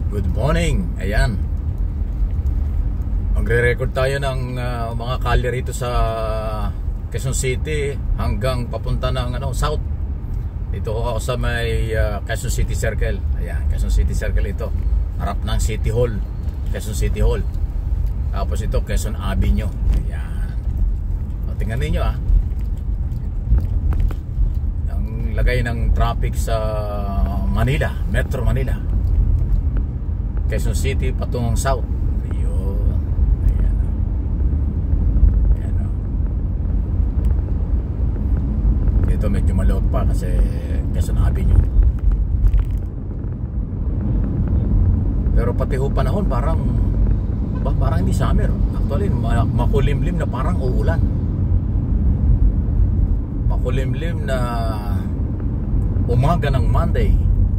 Good morning. Ayan. Magre-record tayo ng mga kalye rito sa Quezon City hanggang papunta ng south. Dito ako sa may Quezon City Circle. Ayan, Quezon City Circle ito. Harap ng City Hall. Quezon City Hall. Tapos ito Quezon Avenue. Ayan. O, tingnan niyo ang lagay ng traffic sa Manila, Metro Manila. Quezon City patungong south. Ayun. Ayan. Ayan. Dito medyo malawak pa kasi Quezon Avenue. Pero pati ho panahon parang hindi summer. Actually makulimlim na parang uulan. Makulimlim na umaga ng Monday.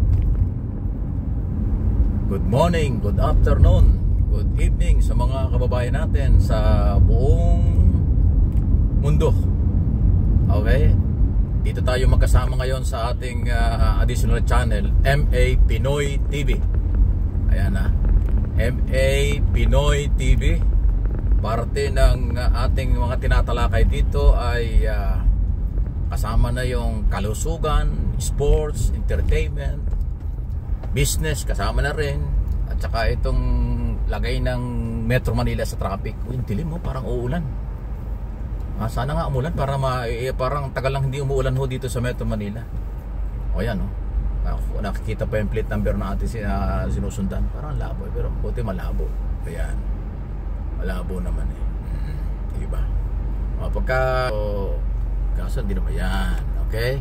Good morning, good afternoon, good evening sa mga kababayan natin sa buong mundo. Okay? Dito tayo magkasama ngayon sa ating additional channel, MA Pinoy TV. Ayan na, MA Pinoy TV. Parte ng ating mga tinatalakay dito ay kasama na yung kalusugan, sports, entertainment, business, kasama na rin. At saka itong lagay ng Metro Manila sa traffic. Uy, dilim mo, parang uulan. Sana nga umulan para parang tagal lang hindi umuulan ho dito sa Metro Manila. O yan, nakikita pa yung plate number na atin sinusundan. Parang labo, pero buti malabo. Ayan, malabo naman diba? Pagka kaso hindi naman yan. Okay,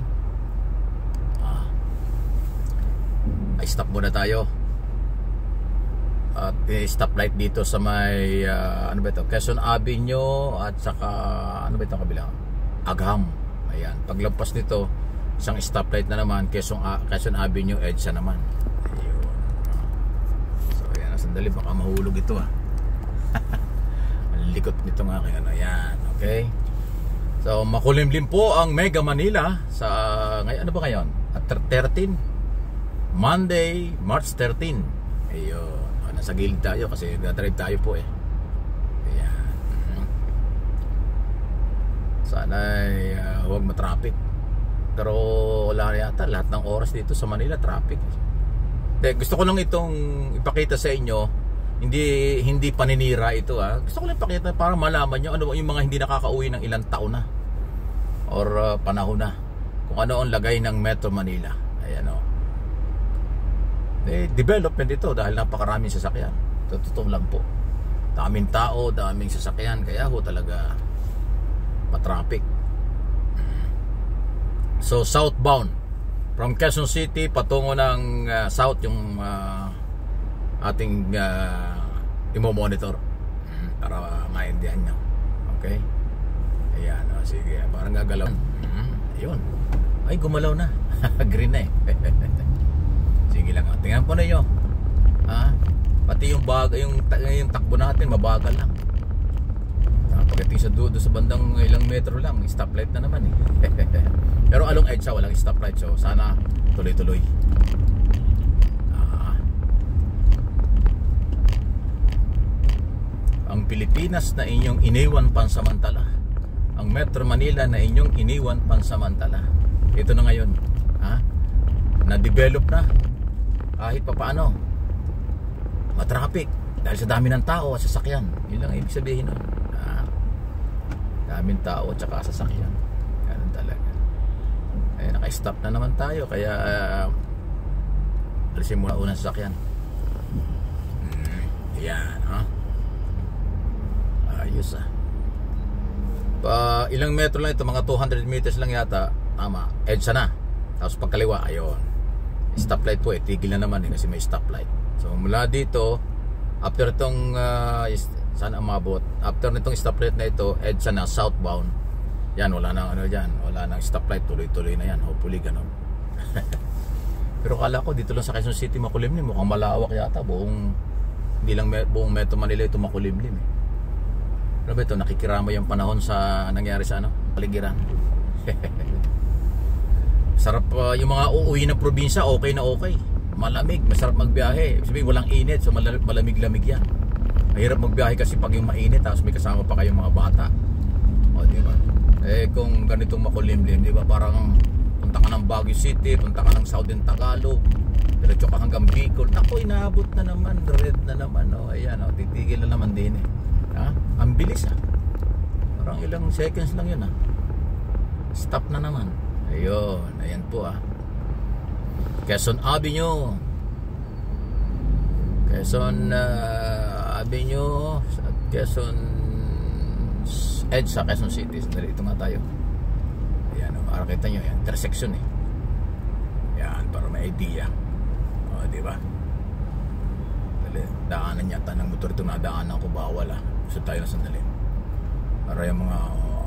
ay stop muna tayo at stoplight dito sa may ano ba ito, Quezon Avenue at saka ano ba ito kabilang Agham. Ayan, paglampas nito isang stoplight na naman, Quezon Avenue EDSA naman. Ayun. So ayan, sandali baka mahulog ito ang likot nito nga kaya ayan. Okay, so makulimlim po ang Mega Manila sa ngayon, ano ba ngayon? At 13 Monday, March 13. Ayun. Nasa gilid tayo kasi nag-drive tayo po Ayan. Sana huwag matraffic. Pero wala yata, lahat ng oras dito sa Manila traffic. Gusto ko lang itong ipakita sa inyo. Hindi paninira ito Gusto ko lang ipakita para malaman nyo ano yung mga hindi nakakauwi ng ilang taon na or panahon na, kung ano ang lagay ng Metro Manila. Ayan development ito dahil napakaraming sasakyan. Totoo lang po, daming tao, daming sasakyan, kaya ho talaga matraffic. So southbound from Quezon City patungo ng south yung ating imo-monitor para maintindihan nyo. Okay, ayan, sige, parang gagalaw. Ayun, ay gumalaw na. Green na sige lang, tingnan po ninyo pati yung takbo natin mabagal lang. Pagdating sa dudo sa bandang ilang metro lang, stoplight na naman pero along EDSA walang stoplight, so sana tuloy-tuloy. Ang Pilipinas na inyong iniwan pansamantala, ang Metro Manila na inyong iniwan pansamantala, ito na ngayon na-develop na. Kahit pa paano matraffic dahil sa dami ng tao at sasakyan. Yun lang ibig sabihin nun. Daming tao at saka sasakyan. Ganun talaga. Naka-stop na naman tayo, kaya alisin muna unang sasakyan. Ayan ayos ilang metro lang ito, mga 200 meters lang yata. Tama, EDSA na. Tapos pagkaliwa, ayun, stoplight po tigil na naman kasi may stoplight. So mula dito, after itong saan umabot, after nitong stoplight na ito, EDSA na southbound. Yan, wala nang dyan, wala nang stoplight, tuloy-tuloy na yan, hopefully ganun. Pero kala ko dito lang sa Quezon City makulimlim, mukhang malawak yata, hindi lang buong Metro Manila ito makulimlim Ano ba ito, nakikirama yung panahon sa nangyari sa paligiran. Sarap yung mga uuwi na probinsya, okay na okay. malamig, masarap magbiyahe. Sabihin walang init, so malamig-lamig yan. Mahirap magbiyahe kasi pag yung mainit, tapos may kasama pa kayong mga bata. O, di ba? Kung ganitong makulimlim, di ba? Parang punta ka ng Baguio City, punta ka ng Southern Tagalog, diretso ka hanggang Bicol. Naku, inaabot na naman, red na naman. O, ayan, o, titigil na naman din ha? Ang bilis parang ilang seconds lang yun stop na naman. Ayun, ayan po Quezon Avenue, Quezon Avenue, Quezon EDSA, Quezon City. Dito nga tayo. Ayan, makakita nyo yan, intersection yan, para may idea. O, diba? Daanan yata ng motor ito, nadaanan ko, bawal gusto tayo na sandali para yung mga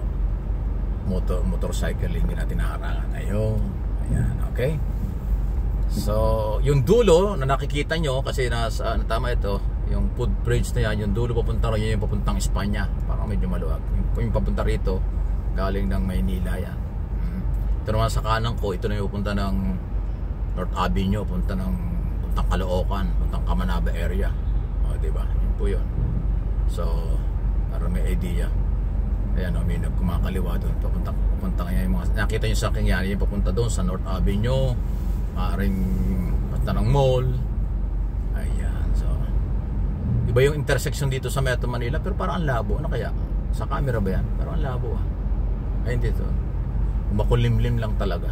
motorcycle hindi natin naharangan. Ayun, ayan, okay. So yung dulo na nakikita nyo, kasi nasa tama ito, yung footbridge na yan, yung dulo papunta rin, yung papuntang Espanya, parang medyo maluwag. Yung papunta rito galing ng Maynila yan. Ito naman sa kanan ko, ito na yung papunta ng North Avenue, puntang Caloocan, puntang Kamanaba area. O, diba? Yun po yun. So para may idea. Ayan, may kumakaliwa doon, papunta ngayon yung mga nakita nyo sa akin yan, yung papunta doon sa North Avenue, maaaring punta ng mall. Ayan, so iba yung intersection dito sa Metro Manila, pero parang ang labo. Ano kaya? Sa camera ba yan? Pero ang labo ayun dito, makulimlim lang talaga.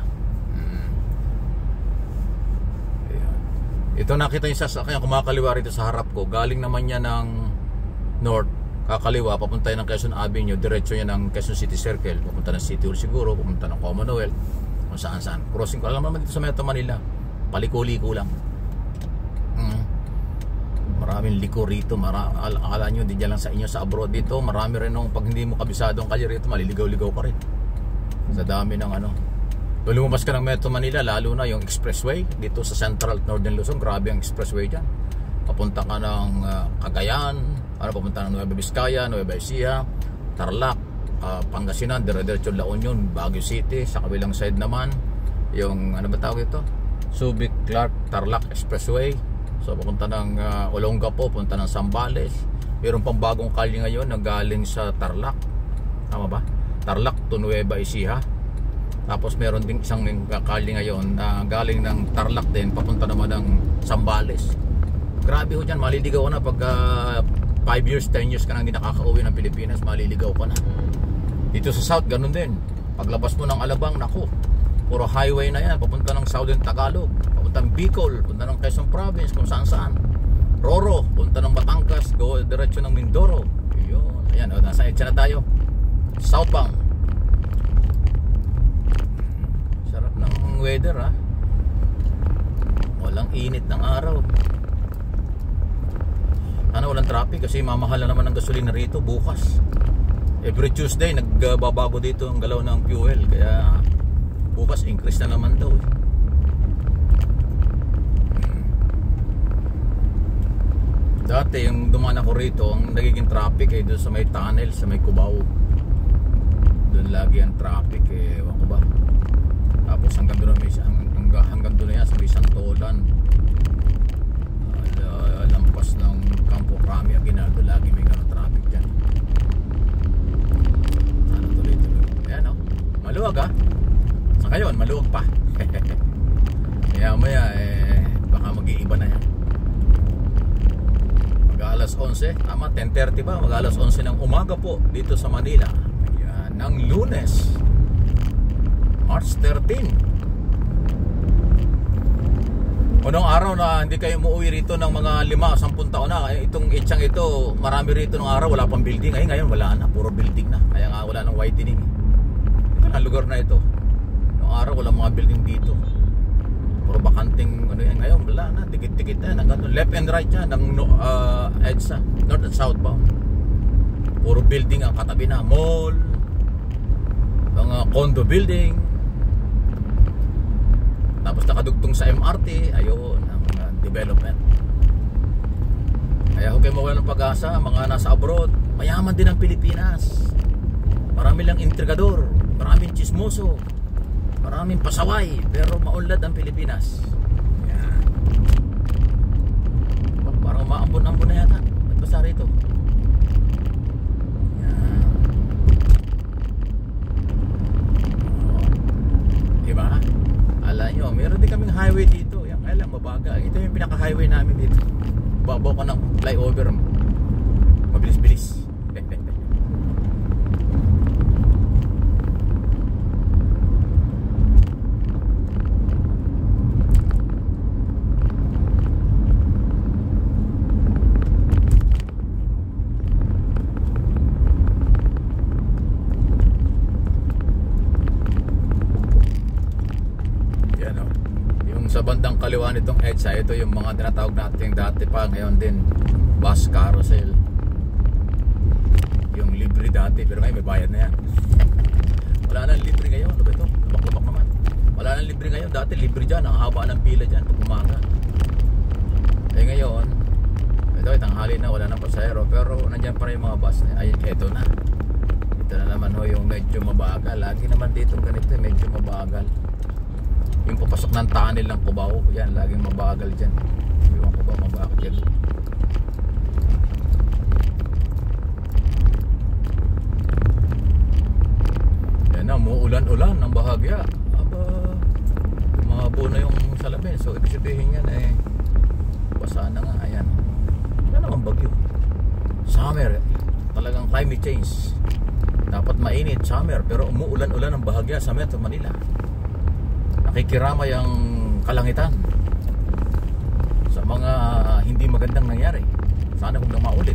Ayan. Ito nakita nyo sa akin, kumakaliwa rito sa harap ko, galing naman yan ng North, kakaliwa, papunta ng Quezon Avenue, diretso yan ng Quezon City Circle, papunta ng City Hall siguro, papunta ng Commonwealth, kung saan saan. Crossing ko, alam naman dito sa Metro Manila, paliko-liko lang. Maraming liko rito, akala nyo, hindi dyan lang sa inyo sa abroad dito, marami rin pag hindi mo kabisado ang kalye rito, maliligaw-ligaw ka rin. Sa dami ng Kung lumabas ka ng Metro Manila, lalo na yung expressway, dito sa Central Northern Luzon, grabe ang expressway dyan. Papunta ka ng Cagayan, papunta ng Nueva Vizcaya, Nueva Ecija, Tarlac, Pangasinan, diretso La Union, Baguio City. Sa kabilang side naman yung ano ba tawag ito? Subic, Clark, Tarlac Expressway. So papunta ng Olongapo, punta ng Zambales. Mayroon pang bagong kalye ngayon na galing sa Tarlac, tama ba? Tarlac to Nueva Ecija. Tapos meron ding isang kalye ngayon na galing ng Tarlac din, papunta naman ng Zambales. Grabe ho dyan, maliligaw ka na pag 5 years, 10 years ka nang hindi nakaka-uwi ng Pilipinas, maliligaw ka na. Dito sa South, ganun din. Paglabas mo ng Alabang, naku, puro highway na yan, papunta ng Southern Tagalog, papunta ng Bicol, punta ng Quezon Province, kung saan saan. Roro, punta ng Batangas, go diretso ng Mindoro. Yun, ayan, nasa EDSA na tayo. Southbound. Sarap ng weather walang init ng araw. Walang traffic kasi mamahal na naman ang gasolina rito bukas. Every Tuesday nagbabago dito ang galaw ng fuel, kaya bukas increase na naman daw. Dati yung dumaan ako rito, ang nagiging traffic doon sa may tunnel, sa may Cubao. Doon lagi ang traffic ewan ko ba. Tapos hanggang doon na yan sa may Santolan, lampas ng Campo Crame, Aguinaldo, lagi may ganun traffic dyan. Tuloy-tuloy. Ayan maluwag sa ngayon, maluwag pa. Maya baka mag-iiba na yan. Mag-alas 11, tama, 10:30 ba? Mag-alas 11 ng umaga po dito sa Manila. Ayan, ng Lunes, March 13. Unang araw na hindi kayo umuwi rito ng mga 5-10 taon na, itong itsang ito, marami rito ng araw, wala pang building. Ngayon wala na, puro building na. Kaya nga wala ng widening. Ito na lugar na ito. Noong araw wala mga building dito. Puro bakanting yan. Ngayon wala na, dikit-dikit na. Left and right yan ng EDSA, north and southbound. Puro building ang katabi na, mall, mga condo building. Tapos nakadugtong sa MRT, ayun, ang development. Kaya huwag kayo mawala ng pag-asa, mga nasa abroad. Mayaman din ang Pilipinas. Marami lang intrigador, maraming chismoso, maraming pasaway, pero maunlad ang Pilipinas. Yan. umaambon-ambon na yata. Ba't basa rito? Yan. Diba? Alam nyo, meron din kaming highway dito. Yan, kaya lang mabaga. Ito yung pinaka-highway namin dito. Babaw ko ng flyover. Mabilis-bilis. Sa bandang kaliwa nitong EDSA, ito yung mga tinatawag natin dati pa, ngayon din bus carousel. Yung libre dati, pero ngayon may bayad na yan. Wala nang libre ngayon. Ano ba ito? Lubak-lubak naman. Wala nang libre ngayon. Dati libre dyan, ang haba ng pila dyan pag umaga. Eh ngayon, ito ay tanghali na, wala nang pasahero, pero nandyan pa rin yung mga bus. Ay, ito na. Ito na naman ho yung medyo mabagal. Lagi naman dito ganito, medyo mabagal. Yung papasok ng tunnel ng Cubao, yan, laging mabagal dyan. Yung Cubao, mabagal dyan. Yan na, umuulan-ulan ng bahagya. Aba, umabo na yung salamin. So, ibig sabihin yan eh, basa na nga, ayan. Yan naman bagyo. Summer, talagang climate change. Dapat mainit, summer, pero umuulan-ulan ng bahagya sa Metro Manila. Nakikiramay ang kalangitan sa mga hindi magandang nangyari. Sana huwag na maulit.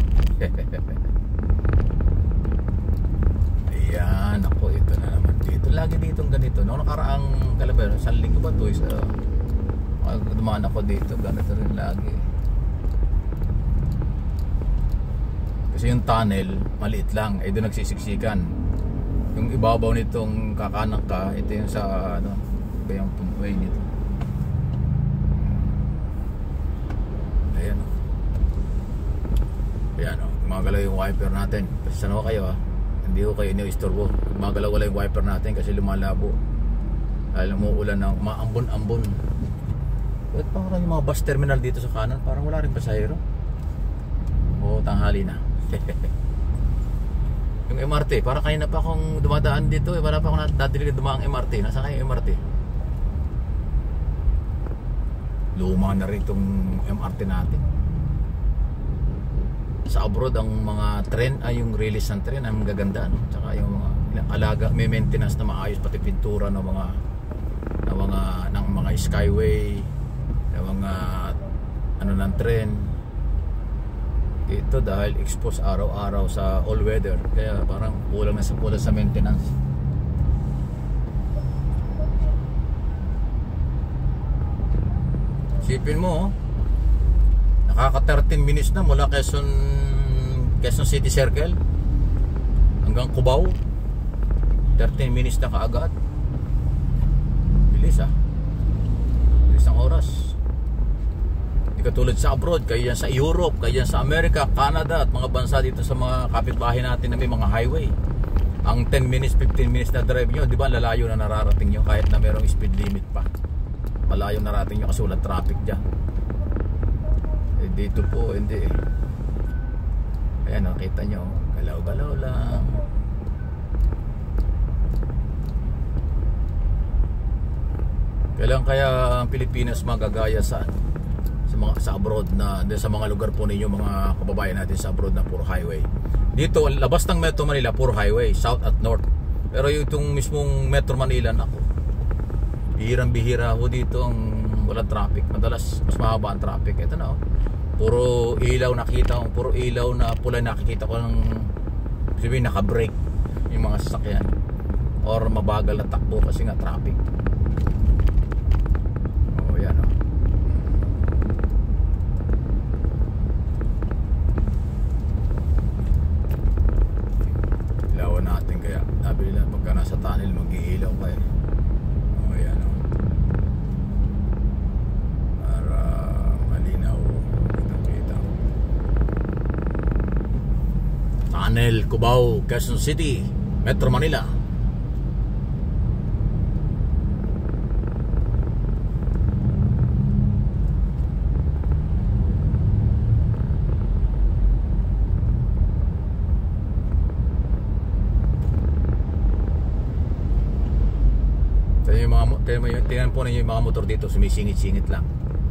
Ayan, ako, ito na naman dito. Lagi ditong ganito. Noong nakaraang Calabero, sa linggo ba ito? Dumaan ako dito, ganito rin lagi. Kasi yung tunnel, maliit lang. Eh, doon nagsisiksikan. Yung ibabaw nitong kakanak ka, ito yung sa ano, yung way nito. Ayan o. Ayan o. Gumagalaw yung wiper natin. Kasi saan kayo ha? Hindi ko kayo iniistorbo. Gumagalaw wala yung wiper natin kasi lumalabo. Dahil umuulan ng maambon-ambon. Bakit parang yung mga bus terminal dito sa kanan, parang wala rin pasahero. Oo, tanghali na. Yung MRT, parang kanina pa akong dumadaan dito eh. Wala pa akong dadilig dumaang MRT. Nasaan kayo yung MRT? Luma na rin itong MRT natin. Sa abroad ang mga tren ay yung release ng tren ang gaganda, no? Tsaka yung mga alaga, may maintenance na maayos, pati pintura ng mga skyway, ng mga ano ng tren. Ito dahil exposed araw-araw sa all weather, kaya parang kulang sa maintenance. Sipin mo, nakaka 13 minutes na mula Quezon City Circle hanggang Cubao. 13 minutes na kaagad. Bilis bilis ang oras. Hindi katulad sa abroad, kaya sa Europe, kaya sa Amerika, Canada at mga bansa dito sa mga kapitbahay natin na may mga highway. Ang 10 minutes, 15 minutes na drive nyo, di ba lalayo na nararating nyo kahit na merong speed limit pa. Malayo narating nyo kasi walang traffic dyan. Eh dito po hindi eh. Ayan, nakita nyo, galaw-galaw lang. Kailan kaya ang Pilipinas magagaya sa abroad na sa mga lugar po ninyo, mga kababayan natin sa abroad na puro highway. Dito labas ng Metro Manila puro highway, south at north. Pero yung mismong Metro Manila, nako, bihirang-bihira ho dito ang walang traffic. Madalas mas mahaba ang traffic. Ito na puro ilaw nakita ko, puro ilaw na pula nakikita ko ng sabihin naka-brake yung mga sasakyan or mabagal na takbo kasi nga traffic. Oh, yan ilawan natin, kaya sabi nila pagka nasa tunnel mag-iilaw kayo. Tunnel, Cubao, Quezon City, Metro Manila. tingnan po ninyo yung mga motor dito, sumisingit-singit lang.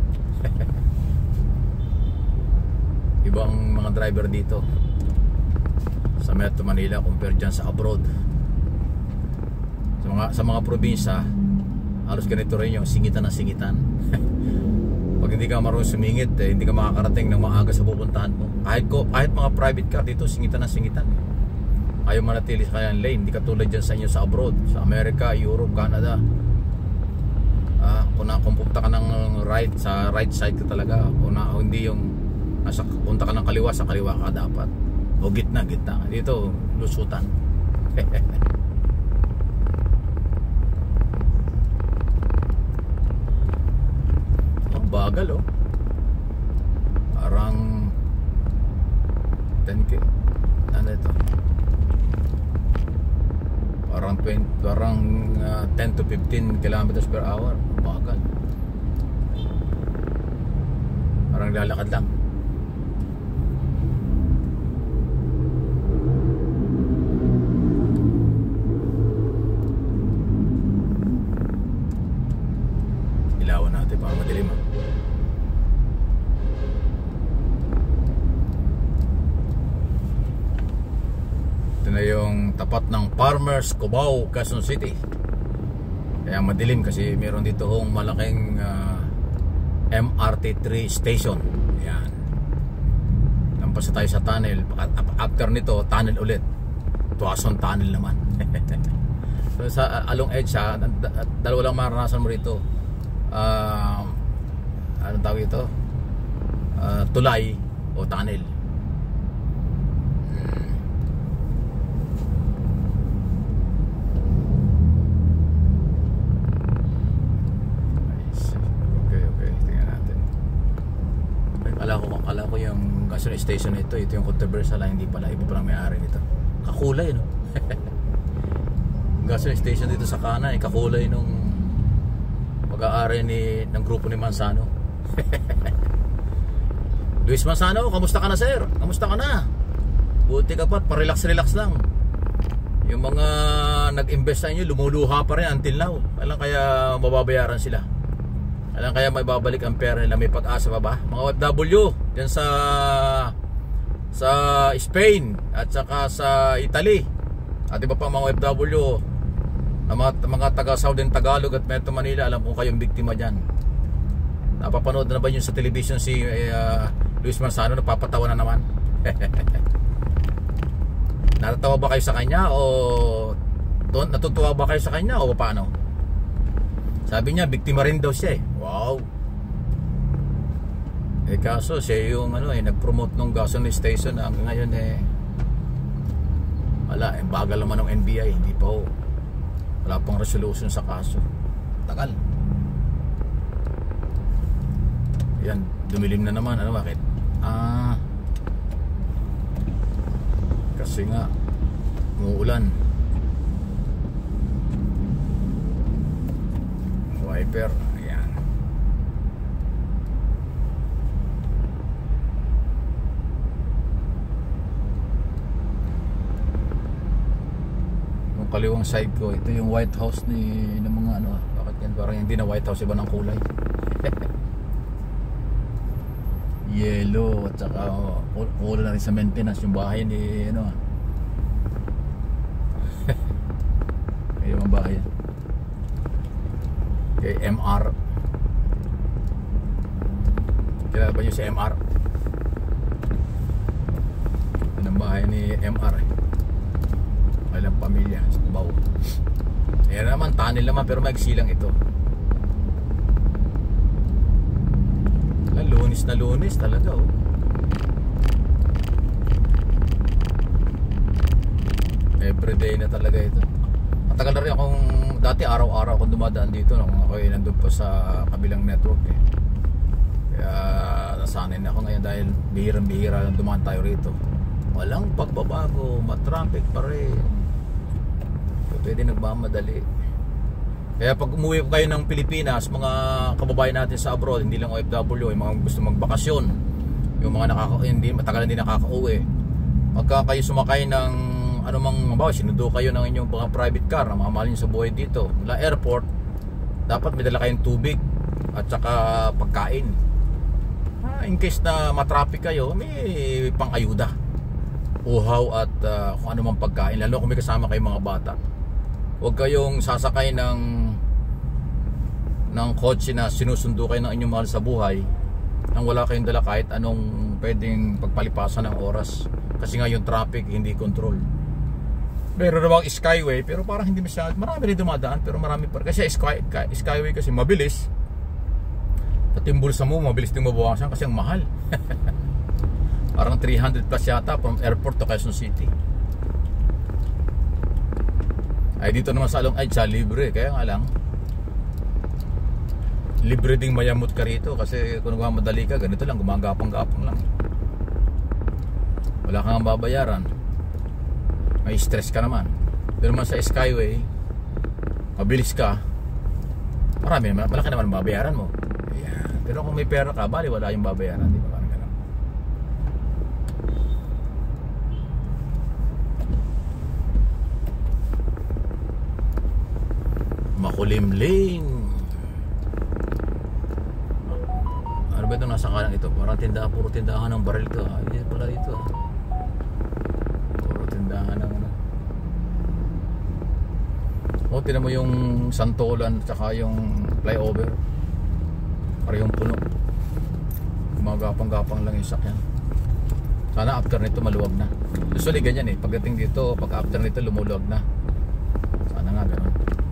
Ibang mga driver dito sa Metro Manila compare dyan sa abroad. Sa mga probinsya, halos ganito rin yung singitan na singitan. Pag hindi ka marunong sumingit, hindi ka makakarating ng maaga sa pupuntahan mo. Kahit mga private car dito, singitan na singitan. Ayaw manatili sa kanyang lane. Hindi katulad dyan sa inyo sa abroad, sa Amerika, Europe, Canada. Kung punta ka ng sa right side ka talaga, hindi yung punta ka ng kaliwa, sa kaliwa ka dapat, o gitna. Dito lusutan. Ang bagal, parang 10k. Ano ito? Parang 10 to 15 kilometers per hour. Bagal. Parang lalakad lang. Ilawan natin para madilim. Ito na yung tapat ng Farmers, Cubao, Quezon City. Kaya madilim kasi meron dito hong malaking MRT3 station. Ayan. Lampas tayo sa tunnel. After nito, tunnel ulit. Tuason tunnel naman. So, sa along edge dalawa lang maranasan mo rito. Anong tawag ito? Tulay o tunnel. Akala ko yung gasoline station ito yung controversial, hindi pala, iba palang may-ari nito. Kakulay, no? Gasoline station dito sa kanan, kakulay nung pag-aari ng grupo ni Manzano. Luis Manzano, kamusta ka na, sir? Kamusta ka na? Buti ka pa, pa-relax lang. Yung mga nag-invest sa inyo, lumuluha pa rin until now. Alam kaya mababayaran sila. Alam kaya may babalik ang pera nila, may pag-asa pa ba? Mga OFW dyan sa Spain at saka sa Italy at iba pa mga OFW na mga taga Southern Tagalog at Metro Manila, alam kung kayong biktima dyan. Napapanood na ba nyo sa television si Luis Manzano? Napapatawa na naman. Natatawa ba kayo sa kanya o natutuwa ba kayo sa kanya o paano? Sabi niya biktima rin daw siya. Wow. Kaso siya yung nag-promote ng gasoline station na ngayon wala, bagal naman ng NBI, hindi pa wala pang resolution sa kaso. Tagal. Yan, dumilim na naman. Bakit? Kasi nga umuulan. Wiper, ayan. Yung kaliwang side ko, ito yung White House ng mga bakit yan? Parang hindi na White House, iba ng kulay. Yellow at saka kulay na rin sa maintenance yung bahay ni yung bahay kay MR. Kilala ba nyo si MR? Yan ang bahay ni MR. Walang pamilya sa Cubao. Ayan naman, tunnel naman pero magsilang ito. Lunis na lunis talaga everyday na talaga ito. Matagal na rin akong dati araw-araw akong dumadaan dito nung ako nandun pa sa kabilang network kaya nasanay na ako ngayon dahil bihirang-bihira lang dumaan tayo rito. Walang pagbabago, matraffic pa rin. So, pwede nagmamadali. Kaya pag umuwi po kayo ng Pilipinas, mga kababayan natin sa abroad, hindi lang OFW, yung mga gusto magbakasyon, yung mga matagal hindi nakaka-uwi, pagka kayo sumakay ng anumang sinundo kayo ng inyong mga private car na mamahalin sa buhay dito mula airport dapat may dala kayong tubig at saka pagkain. In case na matraffic kayo, may pang-ayuda, uhaw at kung ano mang pagkain, lalo kung may kasama kayong mga bata. Huwag kayong sasakay ng kotse na sinusundo kayo ng inyong mahal sa buhay nang wala kayong dala kahit anong pwedeng pagpalipasan ng oras, kasi nga yung traffic hindi control. Meron namang skyway pero parang hindi masyadong, marami rin dumadaan pero marami pa kasi skyway kasi mabilis. Pati yung bulsa mo mabilis din mabawasan kasi ang mahal. Parang 300 plus yata from airport to Quezon City. Ay dito naman sa Along Edge libre, kaya nga lang libre ding mayamot ka rito kasi kung madali ka ganito lang, gumagapang-gapang lang. Wala kang babayaran, may stress ka naman. Doon naman sa skyway mabilis ka, malaki naman ang babayaran mo. Pero kung may pera ka, bali wala yung babayaran, di ba? Parang ganun. Makulimlim. Ano ba ito nasa kanan ito? Parang tindahan, puro tindahan ng baril ito. Hindi pala ito. Puro tindahan ng ano. O, tinan mo yung Santolan tsaka yung flyover. Parehong puno. Gumagapang-gapang lang yung sakyan. Sana after nito maluwag na. Usually ganyan eh. Pagdating dito, pag after nito lumuluwag na. Sana nga ganun.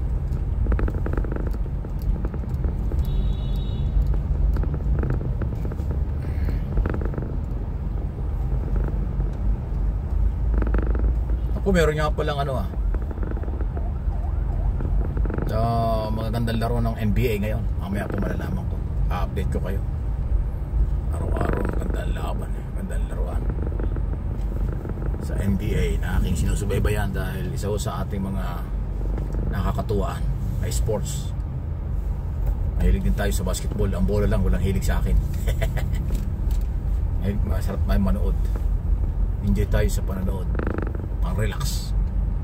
Ako meron nga palang ano magagandang laro ng NBA ngayon. Mamaya po malalaman ko. Update ko kayo. Araw-araw magandang laban, magandang laruan sa NBA na aking sinusubaybayan dahil isa ko sa ating mga nakakatuwaan ay sports. Mahilig din tayo sa basketball. Ang bola lang walang hilig sa akin. Masarap tayo manood. Enjoy tayo sa panonood. Pang relax.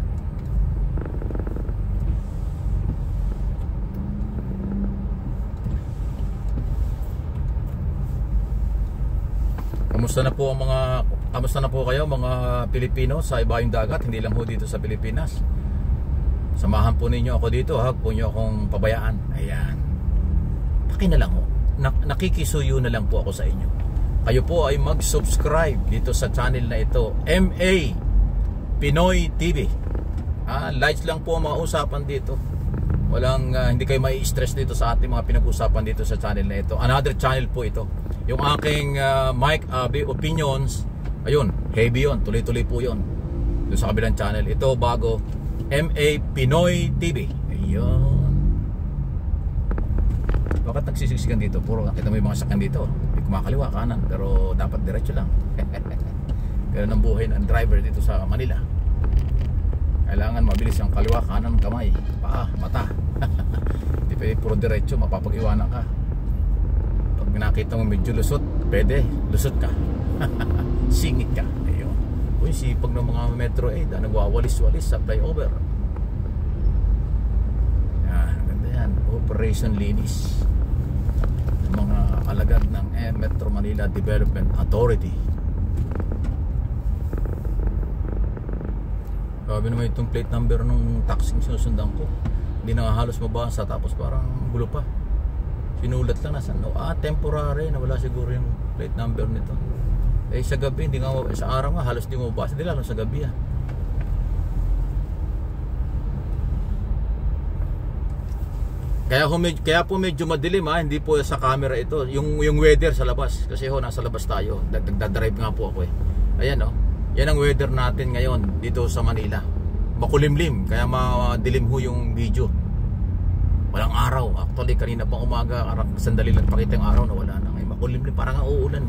Kamusta na po kayo mga Pilipino sa ibayong dagat, hindi lang ho dito sa Pilipinas. Samahan po ninyo ako dito, huwag po nyo akong pabayaan. Ayan. Paki na lang ho. Nakikisuyo na lang po ako sa inyo. Kayo po ay mag-subscribe dito sa channel na ito, MA Pinoy TV. Lights lang po ang mga usapan dito. Walang hindi kayo mai-stress dito sa ating mga pinag-usapan dito sa channel na ito. Another channel po ito. Yung aking Mike Abe Opinions, ayun, heavy yun, tuloy-tuloy po yun doon sa kabilang channel. Ito bago, MA Pinoy TV. Ayun. Bakit nagsisiksikan dito? Puro nakita mo yung mga sakyan dito, hindi kumakaliwa kanan, pero dapat diretso lang. Ganun ang buhay ng driver dito sa Manila. Kailangan mabilis ang kaliwa, kanan, kamay, paa, mata. Hindi pwede puro diretso, mapapag-iwanan ka. Pag nakita mo medyo lusot, pwede, lusot ka. Singit ka. Ayun. Uy, sipag ng mga Metro 8 nagwawalis-walis sa flyover. Yan, ganda yan. Operation Linis. Mga alagad ng Metro Manila Development Authority. Sabi naman itong plate number nung taxi sinusundan ko, hindi na halos mabasa, tapos parang gulo pa. Sinulat lang na temporary, nawala siguro yung plate number nito. Sa gabi, hindi nga, sa araw nga halos hindi mo mabasa, hindi lalo sa gabi Kaya po medyo madilim hindi po sa camera ito, yung weather sa labas, kasi nasa labas tayo, nagdadrive nga po ako Ayan yan ang weather natin ngayon dito sa Manila. Makulimlim, kaya madilim ho yung video. Walang araw. Actually kanina pang umaga, sandali lang pakita yung araw na wala na. Ngayon makulimlim, parang uulan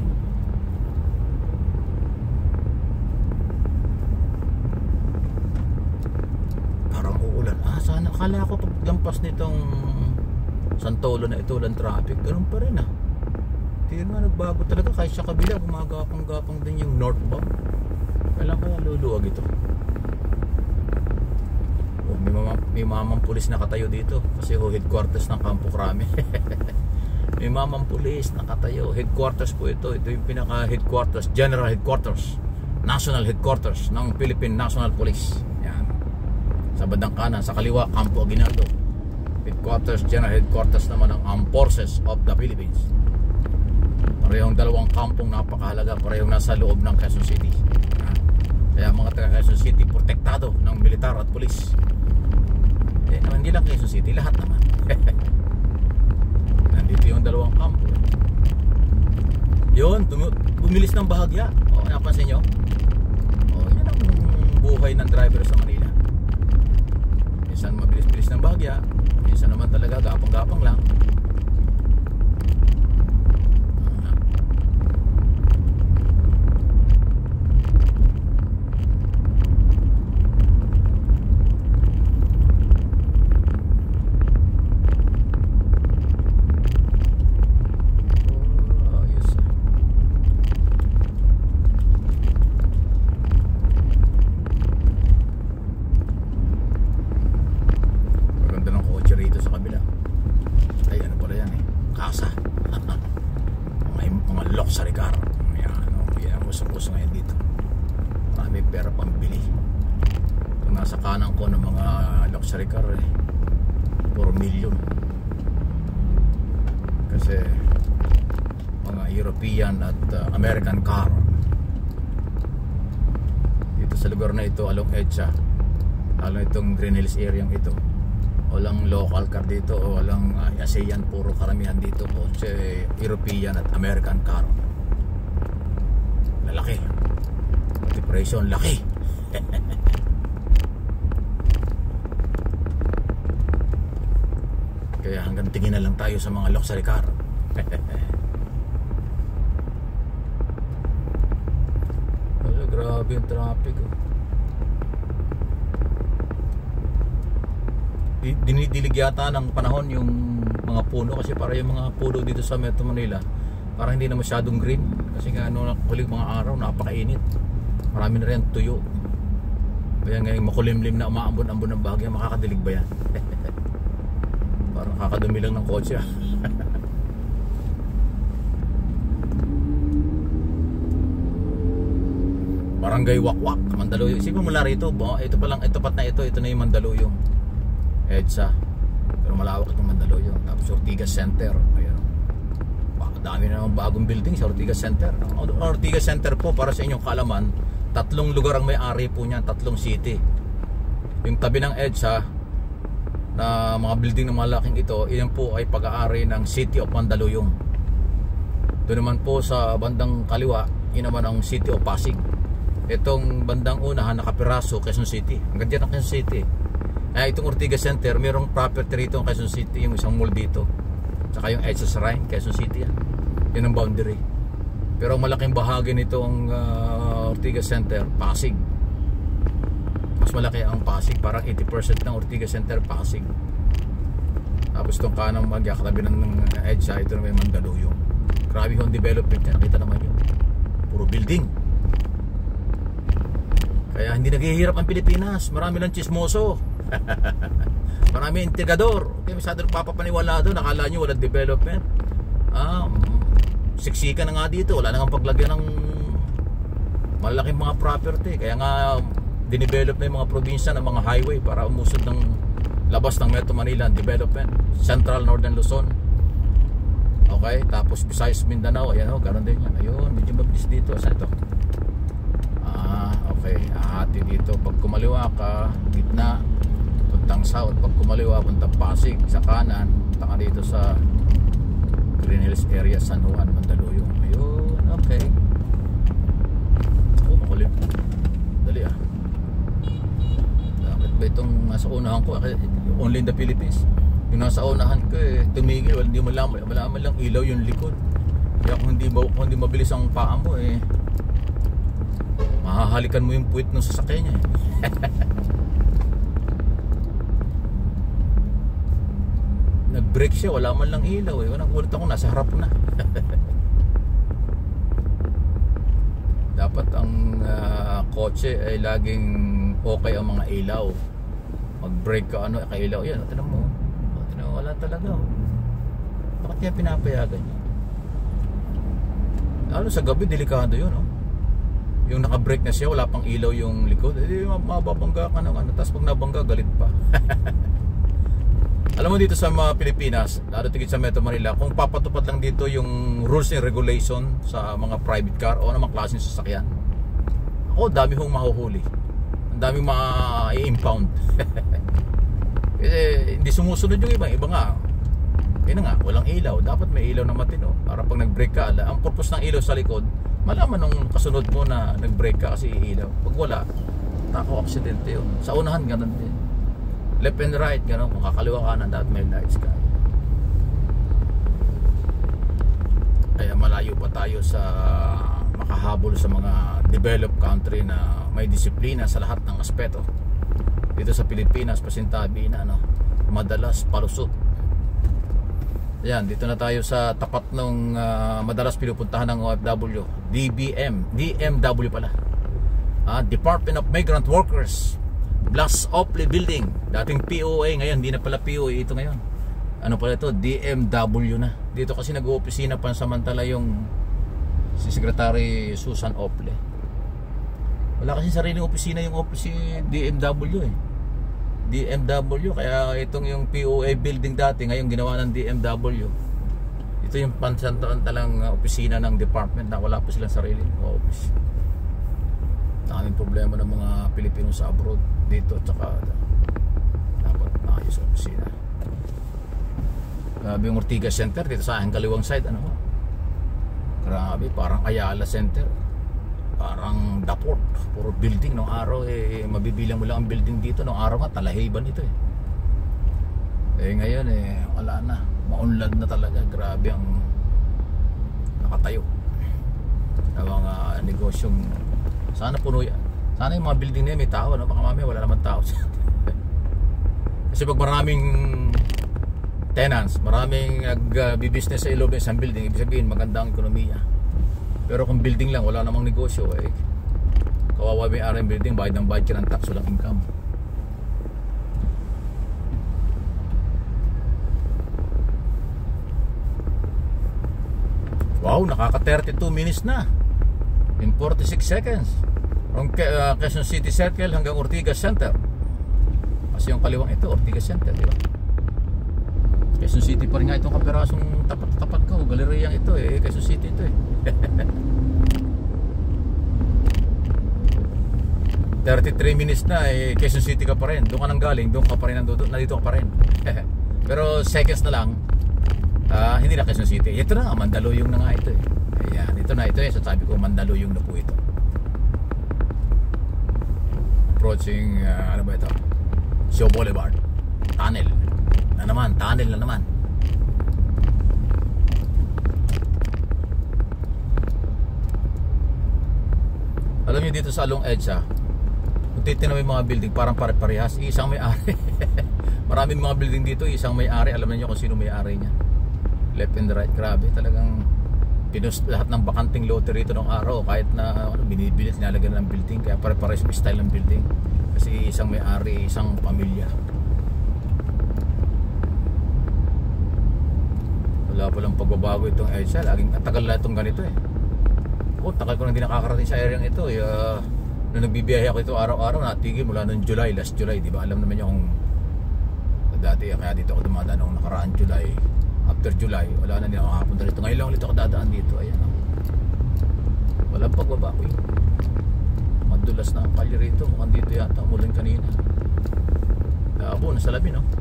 Parang uulan. Sana akala ko paglampas nitong Santolo na ito, walang traffic. Ganun pa rin Hindi naman nagbago talaga, kahit sa kabila gumagapang-gapang din yung northbound. Kailan kaya luluwag ito? may mamang pulis na katayo dito kasi headquarters ng Campo Crame. May mamang pulis na katayo. Headquarters po ito. Ito yung pinaka headquarters, general headquarters, national headquarters ng Philippine National Police. Yan. Sa bandang kanan, sa kaliwa, Campo Aguinaldo. Headquarters, general headquarters naman ng Armed Forces of the Philippines. Parehong dalawang kampong napakahalaga. Parehong nasa loob ng Quezon City. Yan. Kaya mga taga Quezon City protektado ng militar at pulis. Hindi lang Quezon City, lahat naman. Nandito yung dalawang kampo. Yun, bumilis ng bahagya. O, napansin nyo? O, yan ang buhay ng driver sa Manila. Minsan mabilis-bilis ng bahagya, minsan naman talaga gapang-gapang lang. Nasa kanan ko ng mga luxury car puro milyon kasi mga European at American car dito sa lugar na ito along EDSA, along itong Green Hills area ito. Walang local car dito o walang ASEAN, puro karamihan dito po European at American car. Lalaki pati presyo laki. Kaya hanggang tingin na lang tayo sa mga luxury car. Oh, grabe yung traffic. Dinidilig yata ng panahon yung mga puno kasi para yung mga puno dito sa Metro Manila parang hindi na masyadong green kasi nga huling mga araw napakainit. Marami na rin tuyo. Kaya ngayon makulimlim na umaambon-ambon ng bahagya, makakadilig ba yan? Parang kakadumi lang ng kotse. Barangay Wakwak, Mandaluyong. Isipin mo mula rito, ito pa lang, ito na yung Mandaluyong EDSA. Pero malawak itong Mandaluyong. Tapos Ortigas Center. Ayun. Dami na ng bagong building sa Ortigas Center. Ortigas Center po, para sa inyong kaalaman, 3 lugar ang may-ari po niyan, 3 city. Yung tabi ng EDSA na mga building na malaking ito, iyan po ay pag-aari ng City of Mandaluyong. Doon naman po sa bandang kaliwa, yun naman ang City of Pasig. Itong bandang unahan, nakapiraso, Quezon City. Hanggang dyan ang Quezon City. Itong Ortigas Center, mayroong property rito ang Quezon City, yung isang mall dito. Saka yung EDSA Shrine, Quezon City yan. Yun ang boundary. Pero ang malaking bahagi nito ang Ortigas Center, Pasig. Mas malaki ang Pasig, parang 80% ng Ortigas Center, Pasig. Tapos itong kanang magyakatabi ng EDSA, ito na may Mandaluyong. Grabe yung development niya, nakita naman yun. Puro building. Kaya hindi naghihirap ang Pilipinas. Marami ng chismoso. Marami intrigador. Okay, masyado papapaniwala doon. Nakala nyo walang development. Siksika na nga dito. Wala nang paglagyan ng malaking mga property. Kaya nga dinevelop na yung mga probinsya ng mga highway para umusod ng labas ng Metro Manila ang development. Central Northern Luzon. Okay, tapos Visayas, Mindanao. Ayan o, ganoon din yan. Ayun, medyo mabilis dito. Saan ito? Okay, ahati dito. Pag kumaliwa ka, gitna, puntang south. Pag kumaliwa, puntang Pasig. Sa kanan, punta ka dito sa Green Hills area, San Juan, Mandaluyong. Ayun, okay. Makulim. Dali Bakit ba itong nasa unahan ko? Only in the Philippines. Yung nasa unahan ko tumigil. Hindi mo wala lang ilaw yung likod. Kaya kung hindi mabilis ang paa mo mahahalikan mo yung puwit ng sasakyan niya Nag-brake siya, wala man lang ilaw Nagulat ako, nasa harap na. Dapat ang kotse ay laging okay ang mga ilaw. mag-brake ka, ano, kailaw yan. Tinan mo, wala talaga. Bakit kaya pinapayagan niya? Ano, sa gabi delikado yun, oh. Yung naka-brake na siya, wala pang ilaw yung likod, mababangga ka ng ano, tapos pag nabangga, galit pa. Alam mo, dito sa mga Pilipinas, lalo tigit sa Metro Manila, kung papatupad lang dito yung rules and regulation sa mga private car o namang klaseng sasakyan, ako, dami hong mahuhuli, ang daming ma-impound. Kasi hindi sumusunod yung iba nga, yun nga, walang ilaw. Dapat may ilaw na matino para pag nag-brake ka, ang purpose ng ilaw sa likod, malaman nung kasunod mo na nag-brake ka kasi ilaw. Pag wala, tako, aksidente yun. Sa unahan, ganun din. Left and right, gano'n. Kung kakaliwa kanan, dapat may lights ka. Kaya malayo pa tayo sa makahabol sa mga developed country na may disiplina sa lahat ng aspeto. Dito sa Pilipinas, pasintabi na, no, madalas palusot. Ayan, dito na tayo sa tapat ng madalas pinupuntahan ng OFW, DMW pala, Department of Migrant Workers, Blas Opley Building. Dating POA, ngayon hindi na pala POA ito ngayon. Ano pala ito? DMW na. Dito kasi nag-oopisina pansamantala yung si Secretary Susan Opley. Wala kasi sariling opisina yung si DMW eh. DMW, kaya itong yung POA building dati ngayon ginawa ng DMW. Ito yung pansamatalang opisina ng department na wala po silang sariling office. Daming problema ng mga Pilipino sa abroad dito, tsaka dapat naayos sa opisina. Grabe yung Ortigas Center dito sa aking kaliwang side, ano, grabe, parang Ayala Center, parang Daport, puro building. Nung araw mabibilang mo lang ang building dito. Nung araw nga Talahiban ito ngayon wala na, maunlad na talaga. Grabe ang nakatayo na mga negosyong. Sana puno yan. Sana yung mga building na yan may tao, no? Baka mamaya wala naman tao. Kasi pag maraming tenants, maraming nag-business sa loob ng isang building, ibig sabihin maganda ang ekonomiya. Pero kung building lang, wala namang negosyo, kawawa may RM building, bayad ng budget ng tax, walang income. Wow, nakaka 32 minutes na in 46 seconds from Quezon City Circle hanggang Ortigas Center. Kasi yung kaliwang ito, Ortigas Center, di ba? Quezon City pa rin nga itong kaperasong tapat ko. Galeriyang ito Quezon City ito 33 minutes na Quezon City ka pa rin. Doon ka nang galing, doon ka pa rin nandito ka pa rin. Pero seconds na lang, hindi na Quezon City. Ito na nga, Mandaluyong na nga ito Ayan, ito sasabi ko, Mandaluyong na po ito. Approaching, ano ba ito? Shaw Boulevard. Tunnel na naman. Alam niyo dito sa Along EDSA, kung titignan mo yung mga building, parang pare-parehas, isang may-ari. Maraming mga building dito, isang may-ari. Alam niyo kung sino may-ari niya. Left and right, grabe. Talagang pinus lahat ng bakanting lote rito ng araw. Kahit na binibilit, nilalagyan ng building. Kaya pare-parehas yung style ng building. Kasi isang may-ari, isang pamilya. Wala palang pagbabago itong EDSA. Laging tagal na itong ganito tagal ko nang hindi nakakarating sa area ito nung nagbibiyahe ako ito araw-araw, natigil mula noong July, last July, di ba? Alam naman niyo kung dati, kaya dito ako dumadaan noong nakaraan July. After July, wala na, hindi ako makapunta dito. Ngayon lang ulit ako dadaan dito. Ayan, walang pagbabago madulas na ang kalye rito. Mukhang dito yata umulan kanina. Labo, nasa labi, no?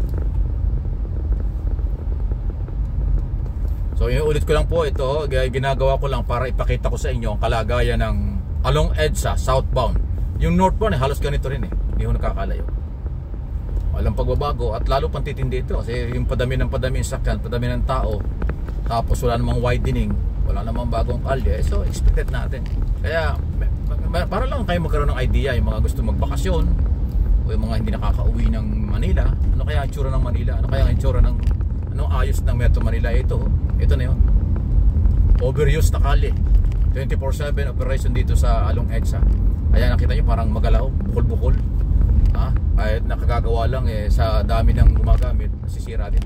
So ulit ko lang po ito, ginagawa ko lang para ipakita ko sa inyo ang kalagayan ng Along EDSA southbound. Yung northbound halos ganito rin hindi ko nakakalayo. Walang pagbabago at lalo pang titindi ito kasi yung padami ng sakyan, padami ng tao, tapos wala namang widening, wala namang bagong kalye, so expected natin. Kaya para lang kayo magkaroon ng idea, yung mga gusto magbakasyon o yung mga hindi nakakauwi ng Manila, ano kaya ang itsura ng Manila, ano kaya ang itsura ng anong ayos ng Metro Manila. Ito na yun, overuse na kalye, 24/7 operation dito sa Along EDSA. Kaya nakita nyo parang magalaw, bukol-bukol. Kahit nakagagawa lang sa dami ng gumagamit, nasisira din.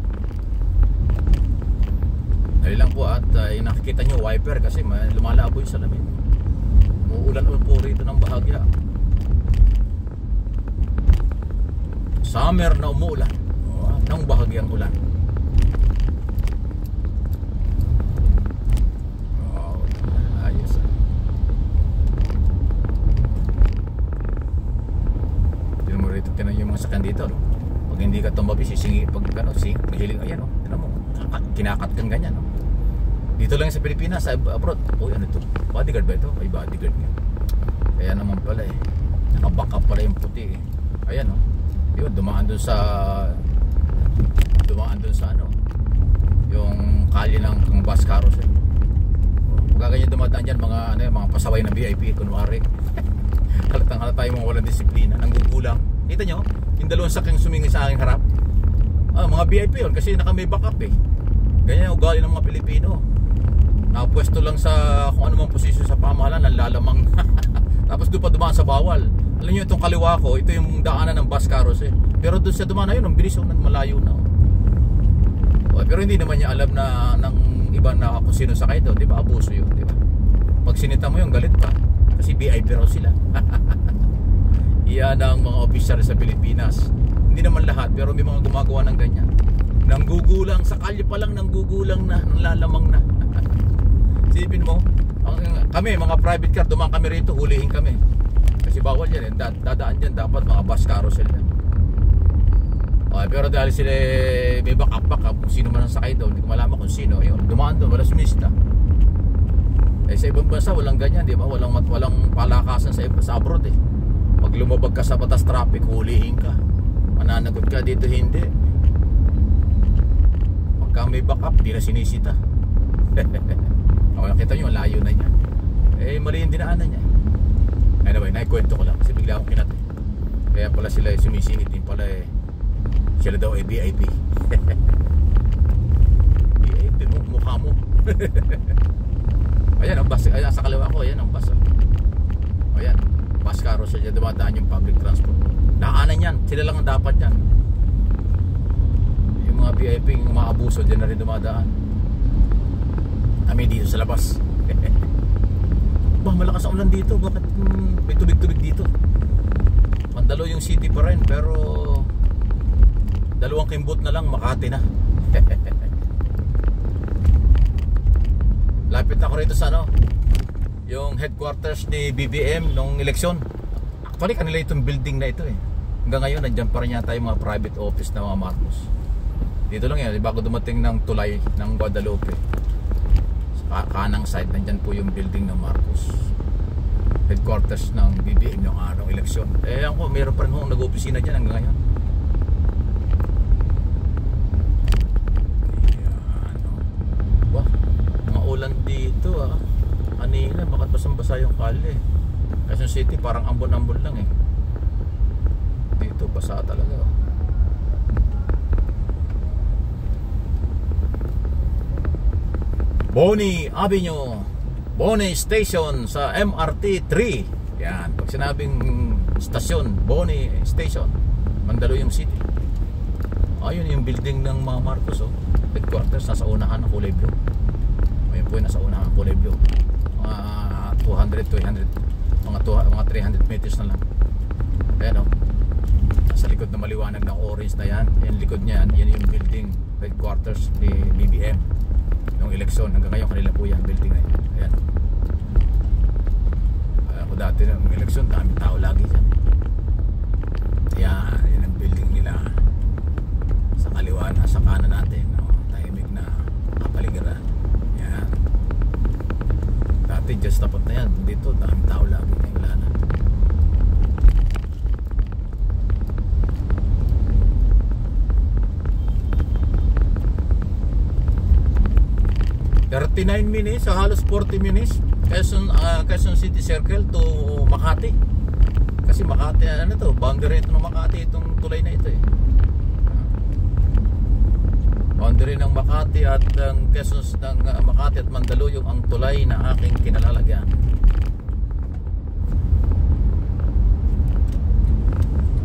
Dali lang po at yung nakikita nyo wiper kasi lumalabo yung salamin. Umuulan po rito ng bahagya. Summer na umuulan ng bahagyang ulan. Ayos. Tignan mo rito, tinan yung mga sakyan dito, no? Pag hindi ka tumabi, sisingi, pag mahiling, ayan, no? Tinan mo, kinakat kang ganyan, no? Dito lang sa Pilipinas, sa abroad. Ano ito? Bodyguard ba ito? Ay, bodyguard nga. Kaya naman pala nakaback up pala yung puti Ayan, no? Yun, dumaan dun sa ano, yung kalye ng bus carousel. Pagkaganyan dumadaan dyan, mga pasaway na VIP, kunwari. Halata yung mga walang disiplina, nanggugulang. Kita nyo, yung dalawang sakyang sumingi sa aking harap, mga VIP yun, kasi may backup ganyan yung ugali ng mga Pilipino. Napwesto lang sa kung ano mang posisyon sa pamahalaan, nalalamang. Tapos doon pa dumaan sa bawal. Alam nyo, itong kaliwa ko, ito yung daanan ng bus carousel. Pero doon sa dumaan na yun, ang bilis yung malayo na. Pero hindi naman niya alam na ng iba na kung sino sakay doon. Di ba? Abuso yun, di ba? Pag sinita mo yung galit pa, kasi VIP raw sila. Iyan ang mga opisyal sa Pilipinas. Hindi naman lahat, pero may mga gumagawa ng ganyan. Nanggugulang, sa kalye pa lang nanggugulang na, nalalamang na. Sipin mo, kami mga private car, dumaan kami rito, hulihin kami. Kasi bawal yan dadaan dyan, dapat mga bus carousel yan. Pero dahil sila may backup kung sino man ang sakay doon, hindi ko malaman kung sino yun. Dumaan doon, wala sumista. Sa ibang bansa walang ganyan, di ba? Walang palakasan sa abroad Pag lumabag ka sa batas traffic, hulihin ka, mananagot ka. Dito hindi. Pagka may backup, di na sinisita. Nakita nyo, layo na niya. Mali yung dinaanan niya. Anyway, naikwento ko lang kasi bigla akong kinat. Kaya pala sila sumisingit din pala sila daw VIP. VIP mo, mukha mo. Ayan ang bus, ayan sa kaliwa ko, ayan ang bus. Ayan, bus carousel dyan, dumadaan yung public transport. Daanan yan, sila lang ang dapat yan. Yung mga VIP yung umaabuso dyan na rin dumadaan. Kami dito sa labas. Malakas ang ulan dito. Bakit may tubig-tubig dito? Mandalo yung city pa rin, pero dalawang kimbot na lang Makati na. Lapit ako rito sa yung headquarters ni BBM nung eleksyon. Actually kanila itong building na ito Hanggang ngayon nandiyan pa rin yata yung mga private office na mga Marcos. Dito lang yan, bago dumating ng tulay ng Guadalupe, kanang side, nandyan po yung building ng Marcos, headquarters ng BBM yung anong eleksyon. Ayan ko, meron pa rin kong nag-opisina dyan hanggang ngayon. Ayan, mga ulan dito kanina, bakit basang-basa yung kalye? Quezon City parang ambon-ambon lang dito basa talaga Boni Avenue, Boni Station sa MRT 3. Yan, pag sinabing stasyon, Boni Station, Mandaluyong City. Ayun yung building ng mga Marcos headquarters, nasa unahan ng kulay blue. Ayun po yung nasa unahan ng kulay blue. Mga 200, mga 300 meters na lang. Ayan nasa likod na maliwanag ng orange na yan. Yan likod niya, yan yung building headquarters ni BBM yung eleksyon. Hanggang ngayon kanila po yan, building na yan. Ayan. Ako dati ng eleksyon, daming tao lagi dyan. Ayan, yan ang building nila. Sa kaliwa na, sa kanan natin, tahimik na kapaligiran. Ayan. Dati just tapat na yan. Dito, daming tao lagi. Wala na. $39 minutes, halos 40 minutes Quezon City Circle to Makati. Kasi Makati, boundary ito ng Makati, itong tulay na ito boundary ng Makati at ng Quezon ng Makati at Mandaluyong ang tulay na aking kinalalagyan.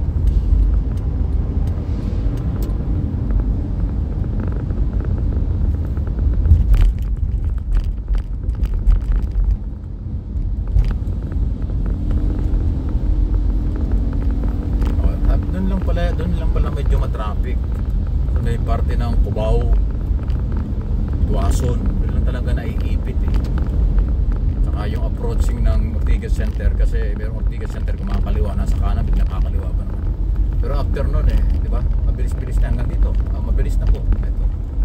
Tuason, doon lang talaga naiipit eh. Saka yung approaching ng Ortigas Center, kasi merong Ortigas Center kumakaliwa, nasa kanan, biglang kakaliwa pa naman. Pero after nun eh, di ba? Mabilis-bilis na hanggang dito. Mabilis na po. Ito.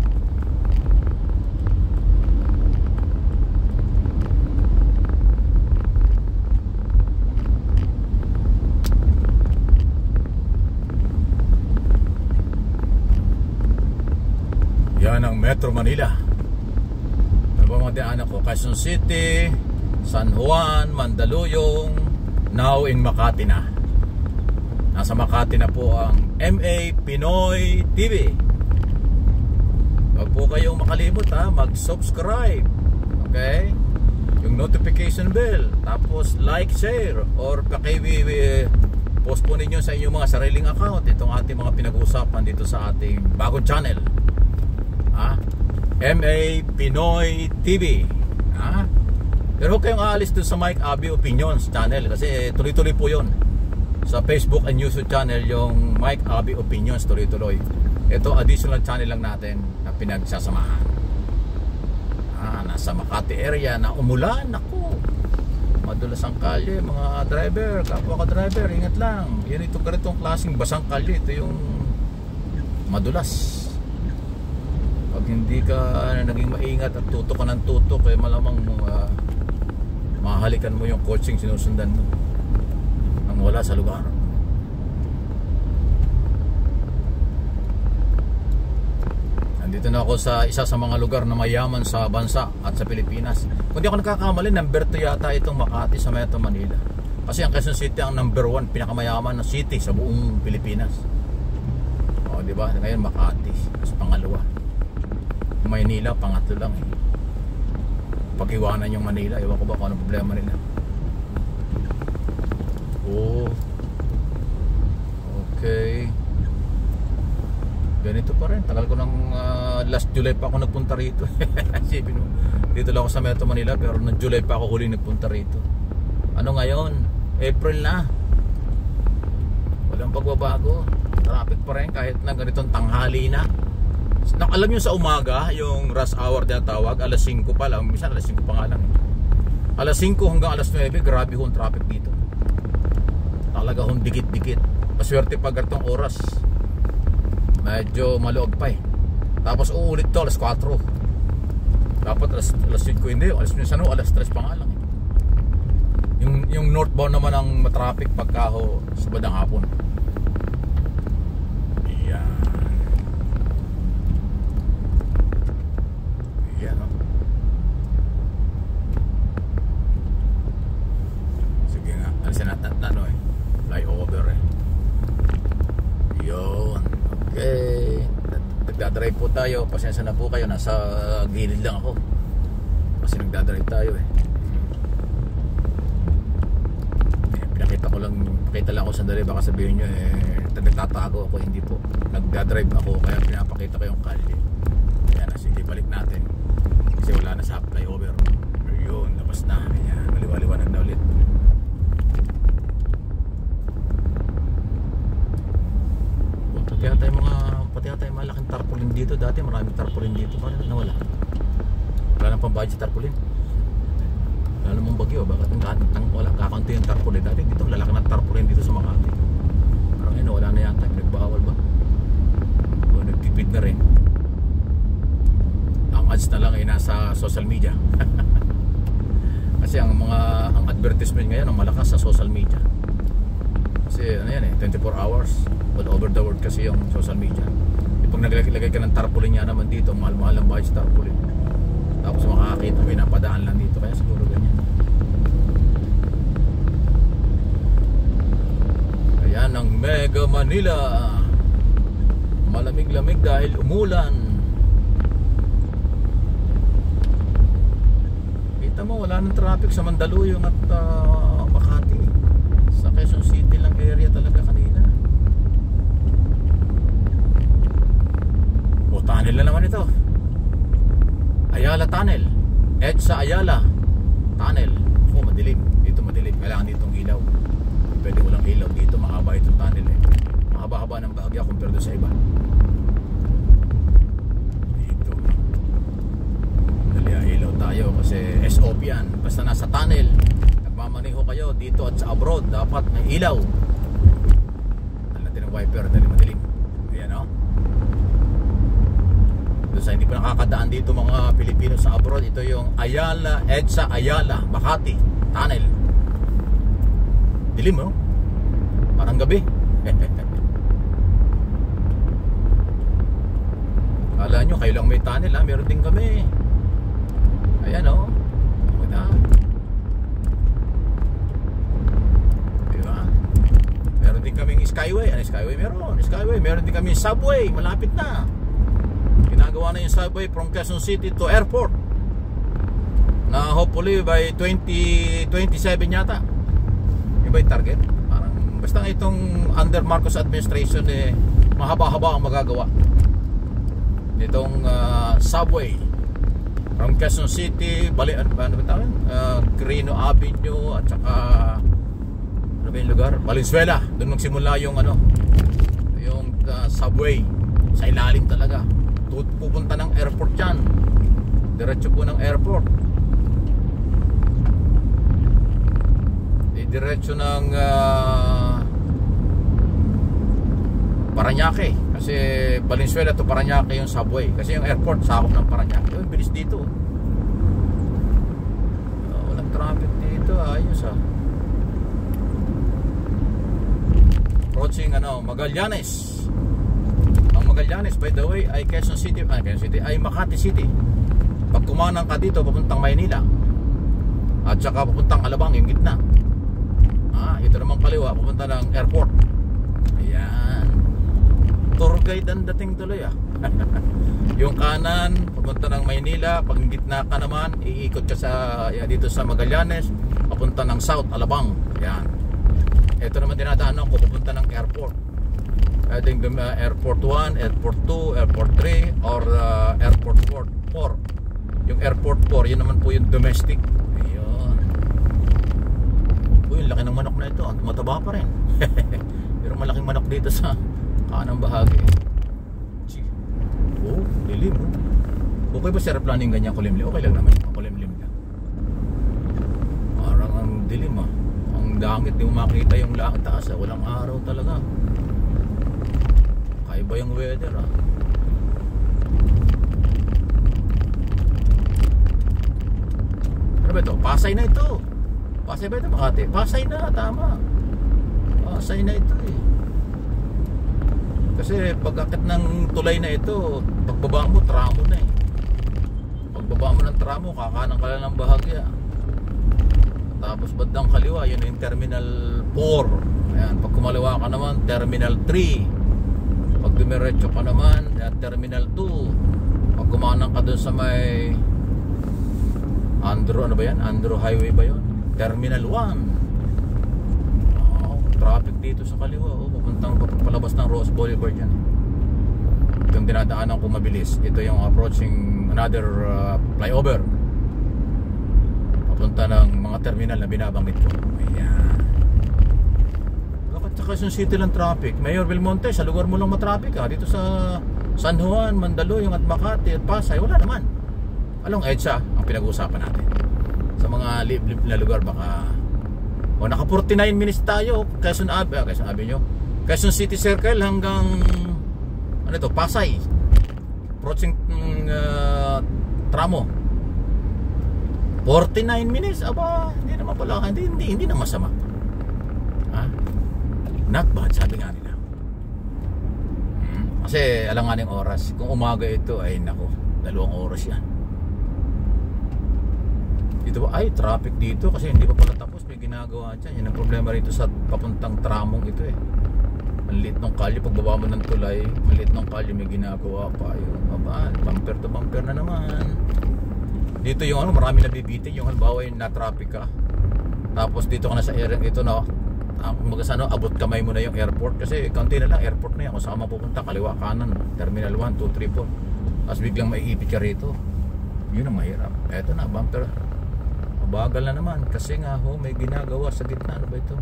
Yan ang Metro Manila. Ano ba mga daanan ko? Quezon City, San Juan, Mandaluyong, now in Makati na. Nasa Makati na po ang MA Pinoy TV. Huwag po kayong makalimut ha, mag-subscribe. Okay? Yung notification bell. Tapos like, share, or post po ninyo sa inyong mga sariling account itong ating mga pinag-uusapan dito sa ating bagong channel. MA Pinoy TV. Pero huwag kayong aalis dun sa Mike Abby Opinions channel, kasi tuloy-tuloy po yun. Sa Facebook and YouTube channel, yung Mike Abby Opinions, tuloy-tuloy. Ito additional channel lang natin na pinagsasamahan. Nasa Makati area na umulan. Ako, madulas ang kalye, mga driver, kapwa ka driver, ingat lang. Yan, itong ganitong klaseng basang kalye, ito yung madulas. Pag hindi ka naging maingat at tutok ka ng tutok, eh malamang mahalikan mo yung coaching sinusundan mo nang wala sa lugar. Nandito na ako sa isa sa mga lugar na mayaman sa bansa at sa Pilipinas. Kung di ako nagkakamali, number 2 yata itong Makati sa Metro Manila. Kasi ang Quezon City ang number 1 pinakamayaman na city sa buong Pilipinas. O, di ba? Ngayon Makati, mas pangalawa. Maynila, pangatlo lang eh. Pag-iwanan yung Manila, ewan ko ba kung anong problema nila. Oh, okay. Ganito pa rin. Tagal ko ng last July pa ako nagpunta rito. Dito lang ako sa Metro Manila, pero ng July pa ako huling nagpunta rito. Ano ngayon? April na. Walang pagbabago. Traffic pa rin kahit na ganitong tanghali na. Alam nyo sa umaga, yung rush hour na tawag, alas 5 pa lang, minsan alas 5 pa nga lang eh. Alas 5 hanggang alas 9, grabe hong traffic dito. Talaga hong dikit-dikit. Maswerte pag ganitong oras, medyo maluog pa eh. Tapos uulit to alas 4. Dapat alas 5, hindi, alas 3 pa nga lang eh. Yung northbound naman ang matraffic pagkaho sa badang hapon. Nagdadrive po tayo, pasensya na po kayo, nasa gilid lang ako kasi nagdadrive tayo eh. Pakita lang ako sandali, baka sabihin nyo eh nagtatago ako. Hindi po, nagdadrive ako kaya pinapakita ko yung kalye. Ayan na, sige, balik natin kasi wala na sa flyover. Yun, tapos na. Ayan, maliwaliwanag na ulit. Pati yata yung malaking tarpaulin dito. Dati maraming tarpaulin dito. Paano nawala? Wala nang pambudget tarpaulin. Wala namang bagyo. Bakit wala kakaunti yung tarpaulin? Dati dito lalaki ng tarpaulin dito sa Makati. Parang yun, wala na yata. Nagbawal ba? O nagtipid na rin. Ang ads na lang ay nasa social media. Kasi ang advertisement ngayon ang malakas sa social media. Kasi ano yan eh, 24 hours all over the world kasi yung social media. Pag naglagay ka ng tarpaulin nga naman dito, mahal-mahal ang bayad sa tarpaulin. Tapos makakakita mo yung napadaan lang dito, kaya siguro ganyan. Ayan ang Mega Manila. Malamig-lamig dahil umulan. Kita mo, wala nang traffic sa Mandaluyong at Makati. Sa Quezon City lang area talaga kanina. O, tunnel na naman ito. Ayala Tunnel. EDSA Ayala Tunnel. O, madilim. Dito madilim. Kailangan ditong ilaw. Pwede walang ilaw dito. Mahaba itong tunnel eh. Mahaba-haba ng Baguio compare doon sa iba. Dito. tayo kasi SOP yan. Basta nasa tunnel, nagmamaneho kayo dito at sa abroad, dapat may ilaw. Dahil natin ang wiper dahil madilim. Ayan o. Doon sa hindi pa nakakadaan dito mga Pilipino sa abroad, ito yung Ayala, EDSA Ayala, Makati tunnel. Dilim o. Parang gabi. Kala nyo kayo lang may tunnel ha, meron din kami. Ayan o. Diba? Meron din kaming skyway. Ano skyway? Meron skyway. Meron din kaming subway. Malapit na. Ginagawa na yung subway from Quezon City to airport, na hopefully by 2027 yata. Yung ba yung target? Parang basta itong under Marcos administration mahaba-haba ang magagawa itong subway from Quezon City, Quirino Avenue at saka ano ba yung lugar? Valenzuela. Doon magsimula yung yung subway sa ilalim talaga. Pupunta ng airport yan. Diretso po ng airport. Diretso ng Parañaque. Kasi Valenzuela to Parañaque yung subway. Kasi yung airport sakop ng Parañaque. Yung bilis dito. Walang traffic dito. Ayos Approaching Magallanes. Ang Magallanes by the way ay Quezon City. Quezon City ay Makati City. Pag kumanang ka dito papuntang Maynila at saka papuntang Alabang yung gitna. Ito naman kaliwa papunta ng airport. Ayan. Tour guide ang dating tuloy Yung kanan papunta ng Maynila, pag gitna ka naman iikot ka dito sa Magallanes papunta ng South Alabang. Ayan. Ito naman dinadaanan ko papunta ng airport. Pwedeng airport 1, airport 2, airport 3 or airport 4. Yung airport 4 yun naman po yung domestic. Ayun. Uy, laki ng manok na ito. Mataba pa rin. Pero malaking manok dito sa kanang bahagi. Dilim Okay ba sir planning ganyan kulimlim? Okay lang naman. Kulimlim lang. Parang ang dilim Ang langit, di mo makita yung langit taas Walang araw talaga. Kaiba yung weather Ano ba ito? Pasay na ito. Pasay ba ito Makati? Pasay na, tama. Pasay na ito Kasi pagkakit ng tulay na ito, pagbaba mo, tramo na Pagbaba mo ng tramo, kakanan ka lang ng bahagya. Tapos bandang kaliwa, yun yung Terminal 4. Ayan, pag kumaliwa ka naman, Terminal 3. Pag dumiretso ka naman, Terminal 2. Pag kumanan ka dun sa may Andro, ano ba yan? Andro Highway ba yun? Terminal 1. Traffic dito sa kaliwa papuntang palabas ng Rose Boulevard yan. Yung dinadaanan ko mabilis. Ito yung approaching another flyover papunta ng mga terminal na binabanggit ko. Ayan. Bakit sa Quezon City lang traffic? Mayor Belmonte, sa lugar mo lang matraffic dito sa San Juan, Mandaluyong at Makati at Pasay wala naman. Along EDSA ang pinag-uusapan natin. Sa mga liblib na lugar baka naka 49 minutes tayo Quezon Avenue, Quezon City Circle hanggang Pasay. Approaching tramo 49 minutes. Aba, hindi naman pala, hindi na masama. Not bad, sabi nga nila. Kasi alanganing oras. Kung umaga ito ay nako, 2 oras yan. Dito ba? Ay, traffic dito kasi hindi pa pala tapos. May ginagawa dyan. Yan ang problema rito sa papuntang tramong ito Ang liit ng kalye. Pagbaba mo ng tulay, ang liit ng kalye, may ginagawa pa. Bumper to bumper na naman. Dito yung marami nabibitin. Yung halimbawa yung na-traffic ka. Tapos dito ka na sa area ito abot kamay mo na yung airport. Kasi kaunti na lang, airport na yan. Kung saan mapupunta, kaliwa kanan, Terminal 1, 2, 3, 4. Tapos biglang may ipit ka rito. Yun ang mahirap. Eto na, bumper. Bagal na naman kasi nga may ginagawa sa gitna. Ano ba ito?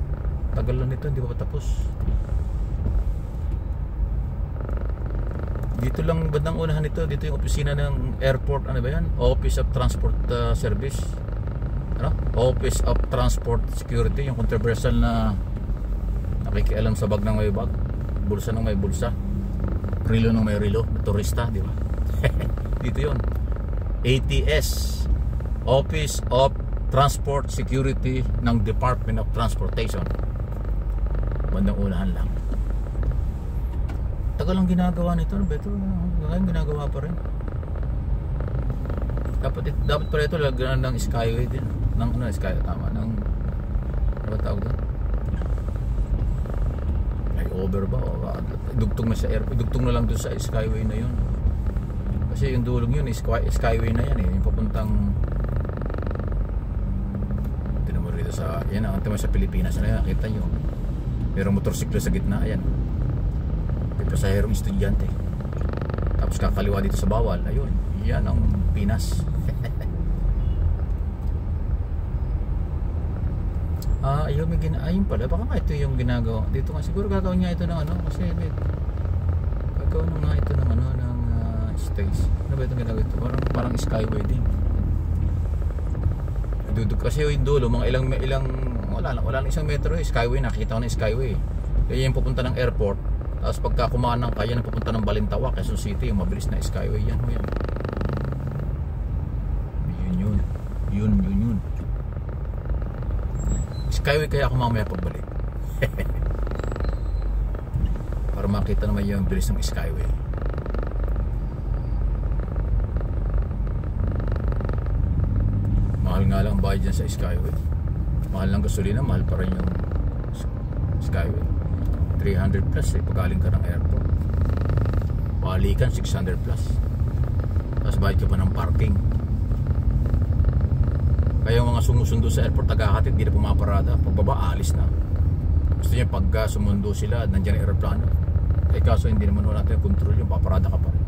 Tagal lang nito, hindi pa tapos. Dito lang bandang unahan nito, dito yung opisina ng airport, ano ba yan? Office of Transport Service. Ano? Office of Transport Security, yung controversial na nakikialam sa bag ng may bag, bulsa ng may bulsa, rilo ng may rilo, turista, di ba? Dito yun. ATS, Office of Transport Security ng Department of Transportation. Bandang unahan lang. Tagal lang ginagawa nito, beto ngayon ginagawa pa rin. Dapat pala ito lagyan ng skyway din, ng ano, skyway tama, ng ano ba tawag doon? Flyover ba o dugtong na sa airport, dugtong na lang doon sa skyway na yun. Kasi yung dulong yun, skyway na yan eh, yung papuntang tinamor dito sa, yan ang tema sa Pilipinas na yan, nakita nyo. Merong motorsiklo sa gitna, ayan. Pasaherong estudyante, tapos kakaliwa dito sa bawal, ayun, yan ang Pinas. Ayun, ayun pala, baka nga ito yung ginagawa dito nga, siguro gagawin niya ito ng ano, kasi gagawin nga ito ng ano, ng stage, ano ba itong ginagawa ito, parang skyway din. Duduk kasi yung dulo, mga ilang wala lang isang metro eh, skyway, nakita ko na skyway, kaya yung pupunta ng airport. Tapos pagka kumanang kaya na pupunta ng Balintawak, Quezon City, yung mabilis na skyway yan. Yun. Skyway kaya ako mamaya pagbalik. Para makita naman yung bilis ng skyway. Mahal nga lang ang bayad dyan sa skyway. Mahal ng gasolina, mahal pa rin yung skyway. 300 plus eh, pagaling ka ng airport. Balikan 600 plus. Tapos bayad ka pa ng parking. Kaya yung mga sumusundo sa airport, tagahatid, di na pumaparada. Pagbaba, alis na. Gusto niya pag sumundo sila, nandiyan ang aeroplano. Eh kaso hindi naman natin yung control, yung paparada ka pa rin.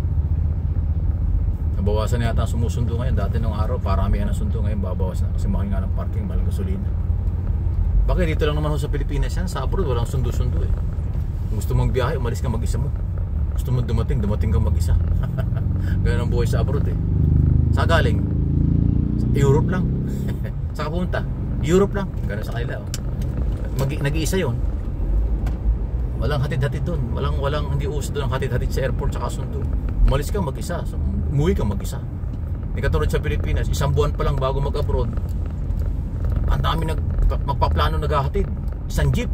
Nabawasan na yata ang sumusundo ngayon. Dati nung araw, parami yan ang sundo. Ngayon babawas na kasi mahal nga ng parking, mahal ng gasolina. Bakit dito lang naman sa Pilipinas yan? Sa abroad walang sundo-sundo eh. Kung gusto mong biyahe, umalis ka mag-isa mo. Gusto mong dumating ka mag-isa. Ganyan ang buhay sa abroad eh. Sa galing, Europe lang. Sa kapunta, Europe lang. Ganyan sa kanila oh. Nag-iisa yun. Walang hatid-hatid doon. Walang hindi uso doon ang hatid-hatid sa airport saka sundo. Umalis ka mag-isa. Umuwi ka mag-isa. Hindi katulad sa Pilipinas, isang buwan pa lang bago mag-abroad. Ang dami magpaplano naghahatid, isang jeep.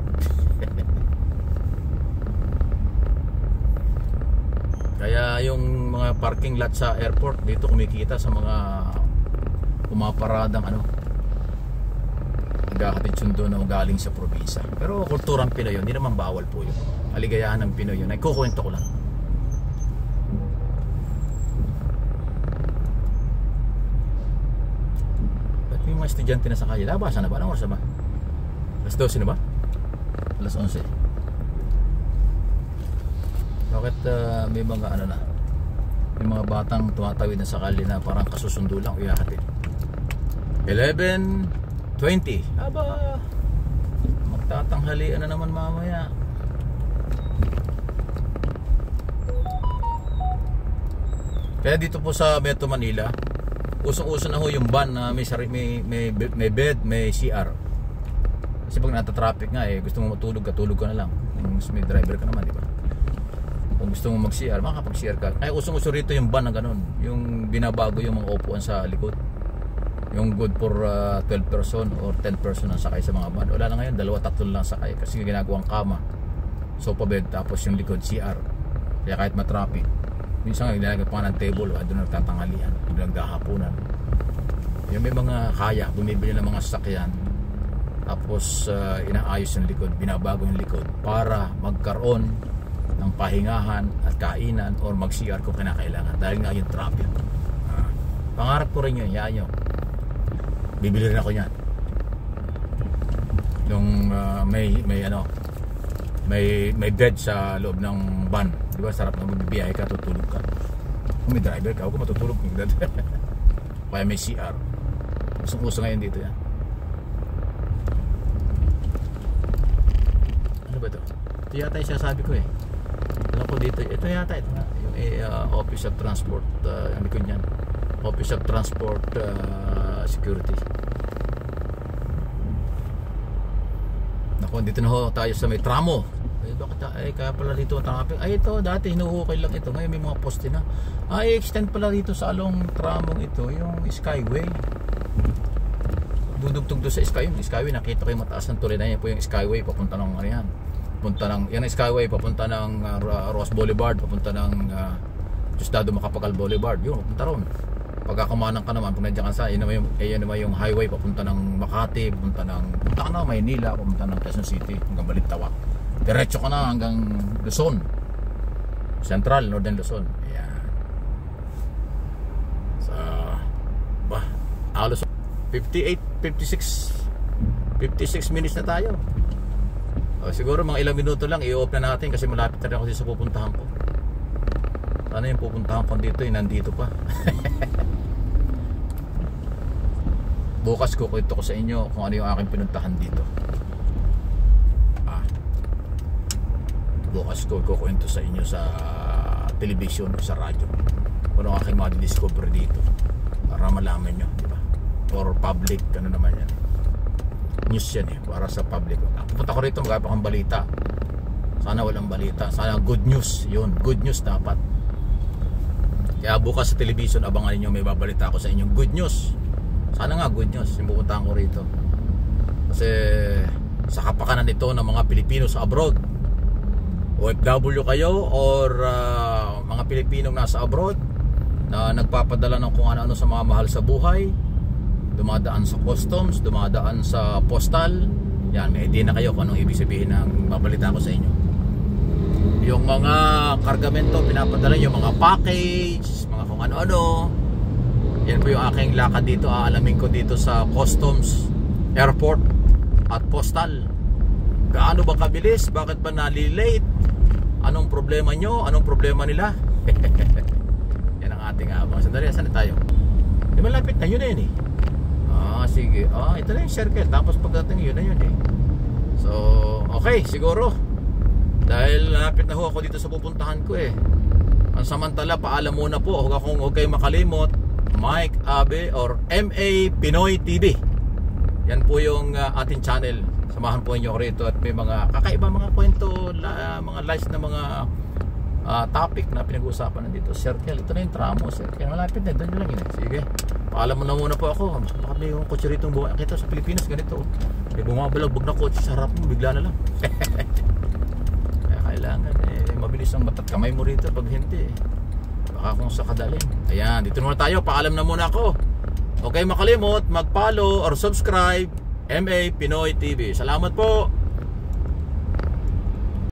Kaya yung mga parking lot sa airport dito kumikita sa mga pumaparadang ano, naghahatid sundo na galing sa probinsya. Pero kulturang Pinoy yun, hindi naman bawal po yun. Kaligayahan ng Pinoy yun, ay kukwento ko lang. Mga estudyante na sa kaya. Labasan na ba? Anong oras na ba? Alas 12 na ba? Alas 11. Bakit may mga ano na? May mga batang tumatawid na sa kali na parang kasusundo lang o ihahatid. 11:20. Aba, magtatanghalian na naman mamaya. Kaya dito po sa Metro Manila, usong-uso na ho yung van na may bed, may CR. Kasi pag nata-traffic nga eh, gusto mo matulog ka, tulog ka na lang. May driver ka naman, di ba? Kung gusto mo mag-CR, makakapag-CR ka. Ay, usong-uso rito yung van na ganun. Yung binabago yung mga upuan sa likod. Yung good for 12 person or 10 person ang sakay sa mga van. Wala na ngayon, 2-3 lang sakay. Kasi ginagawang kama, sofa bed, tapos yung likod CR. Kaya kahit matraffic, minsan nga ginagawang pa ng table, doon nagtatanghalian, doon nagdahapunan. Yung may mga kaya, bumibili ng mga sasakyan, tapos inaayos yung likod, binabago yung likod para magkaroon ng pahingahan at kainan or mag-CR kung kinakailangan dahil nga yung traffic. Pangarap ko rin yun, yan yun. Bibili rin ako yan. Yung may bed sa loob ng van, di ba? Sarap na magbibiyahe ka, tutulog ka. Kung may driver ka, huwag ka matutulog. Kaya may CR. Usong-uso ngayon dito yan. Ano ba ito? Ito yata yung sinasabi ko eh. Alam ko dito, ito yata, ito nga. Office of Transport, ano ko yan, Office of Transport Security. Naku, dito na ho tayo sa may tramo. Bakit kaya pala dito ang traffic? Ito dati hinuhukay lang ito, ngayon may mga poste na. Extend pala dito sa along tramong ito yung Skyway. Dudugtog doon sa Skyway, nakita ko yung mataas ng tulay na yan po yung Skyway papunta ng yan. Yan ang Skyway papunta ng Ross Boulevard, papunta ng Diosdado Macapagal Boulevard. Yun, papunta ron. Pagkakamanang ka naman, pag nandiyan ka sa, yun naman yung highway papunta ng Makati, papunta ka na Maynila, papunta ng Quezon City, hanggang Balintawak. Diretso ka na hanggang Luzon, Central, Northern Luzon. Ayan. Halos 56 minutes na tayo. Siguro mga ilang minuto lang i-off na natin kasi malapit na rin ako sa pupuntahan ko. Sana yung pupuntahan ko dito nandito pa. Bukas kukwento ko sa inyo kung ano yung aking pinuntahan dito. Bukas ko kukwento sa inyo sa television, sa radyo, kung ano aking ma-discover dito para malaman nyo, di ba? Or public, ano naman yan, news yan para sa public. Pupunta ko rito, magkapa kang balita. Sana walang balita, sana good news. Yun, good news dapat. Kaya bukas sa television, abangan niyo, may babalita ako sa inyong good news. Sana nga good news yung pupuntahan ko rito. Kasi sa kapakanan ito ng mga Pilipino sa abroad, OFW kayo or mga Pilipinong nasa abroad na nagpapadala ng kung ano-ano sa mga mahal sa buhay, dumadaan sa customs, dumadaan sa postal. Yan, may idea na kayo kung anong ibig sabihin ng babalita ko sa inyo. Yung mga kargamento pinapadala, yung mga package, mga kung ano-ano. Yan po yung aking lakad dito. Aalamin ko dito sa customs, airport at postal. Gaano ba kabilis? Bakit ba nalilate? Anong problema nyo? Anong problema nila? Yan ang ating abang. Sandali, saan tayo? Di malapit na yun eh. Sige. Ito na yung circle. Tapos pagdating yun na yun eh. So, okay, siguro. Dahil lapit na ho ako dito sa pupuntahan ko eh. Ang samantala, paalam muna po. Huwag kayong makalimot. Mike Abe or MA Pinoy TV. Yan po yung ating channel. Samahan po niyo rito at may mga kakaiba mga kwento, mga lives na mga topic na pinag-uusapan nandito. Circle, ito na yung tramo, circle. Malapit na, doon lang yun. Sige, paalam mo na muna po ako. Baka may yung kotse rito buhay. Kita sa Pilipinas, ganito. May bumabalagbag na kotse sa harap mo, bigla na lang. Kaya kailangan mabilis ang mata't kamay mo rito pag hindi baka kung sa kadaling. Ayan, dito muna tayo, paalam na muna ako. Okay, makalimot mag-follow or subscribe MA Pinoy TV. Salamat po.